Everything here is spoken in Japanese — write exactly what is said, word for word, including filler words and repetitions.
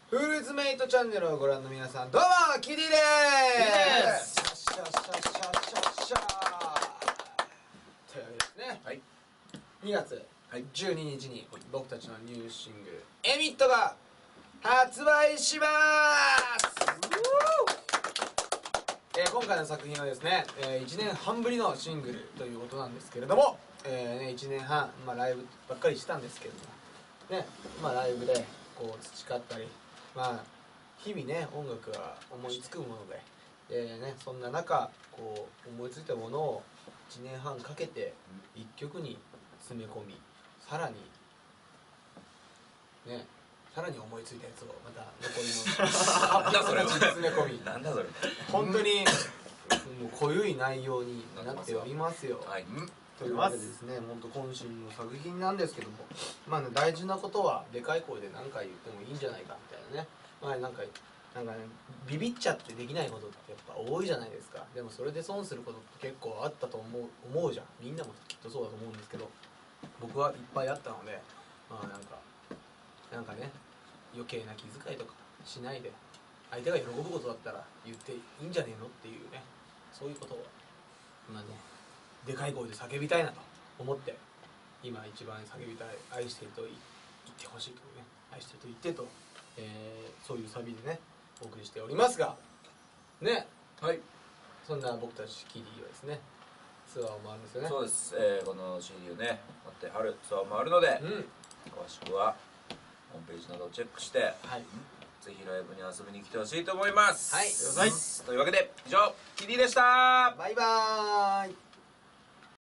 フルーツメイトチャンネルをご覧の皆さん、どうもキディでーす。シャッシャッシャッシャッシャッシャッというわけですね、はい、にがつじゅうににちに僕たちのニューシングル「エミット」が発売しまーす。えー、今回の作品はですね、えー、いちねんはんぶりのシングルということなんですけれども、えーね、いちねんはん、まあ、ライブばっかりしたんですけれどもね、まあ、ライブでこう培ったり、まあ、日々ね音楽は思いつくもので、えーね、そんな中こう思いついたものをいちねんはんかけていっきょくに詰め込み、さらにねさらに思いついたやつをまた残りのなんだそれ詰め込み、 なんだそれ本当にもう濃ゆい内容になっておりますよ。はい、というわけでですね、本当渾身の作品なんですけども、まあね、大事なことはでかい声で何回言ってもいいんじゃないかみたいなね、まあなんかなんかねビビっちゃってできないことってやっぱ多いじゃないですか。でもそれで損することって結構あったと思う思うじゃん。みんなもきっとそうだと思うんですけど、僕はいっぱいあったので、まあなんかなんかね余計な気遣いとかしないで、相手が喜ぶことだったら言っていいんじゃねえのっていうね、そういうことをまあねでかい声で叫びたいなと思って、今一番叫びたい愛してると言ってほしいとね、愛してると言ってと、えー、そういうサビでねお送りしておりますがね。はい、そんな僕たちキディはですねツアーを回るんですよね。 そうです、えー、この シーディー をね待って春ツアーを回るので、うん、詳しくはホームページなどをチェックして、はい、ぜひライブに遊びに来てほしいと思います。はい、というわけで以上キディでした。 バイバーイ。